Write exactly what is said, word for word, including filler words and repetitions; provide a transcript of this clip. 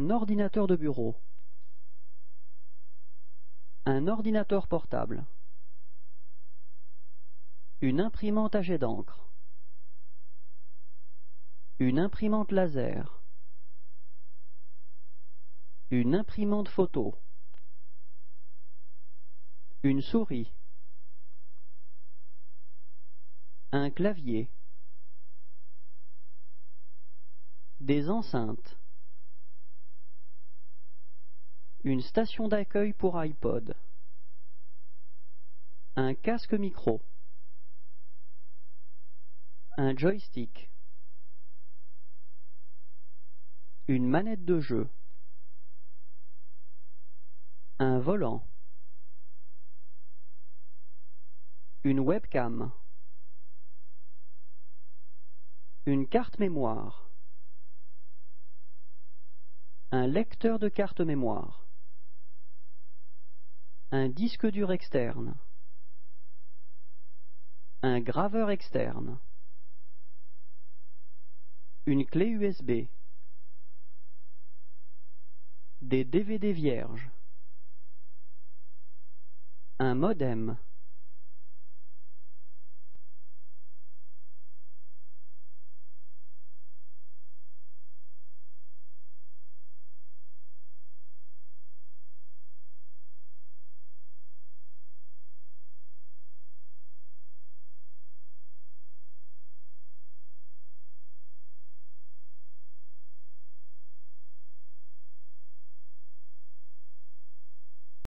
Un ordinateur de bureau. Un ordinateur portable. Une imprimante à jet d'encre. Une imprimante laser. Une imprimante photo. Une souris. Un clavier. Des enceintes. Une station d'accueil pour iPod. Un casque micro. Un joystick. Une manette de jeu. Un volant. Une webcam. Une carte mémoire. Un lecteur de carte mémoire. Un disque dur externe. Un graveur externe. Une clé U S B. Des D V D vierges. Un modem.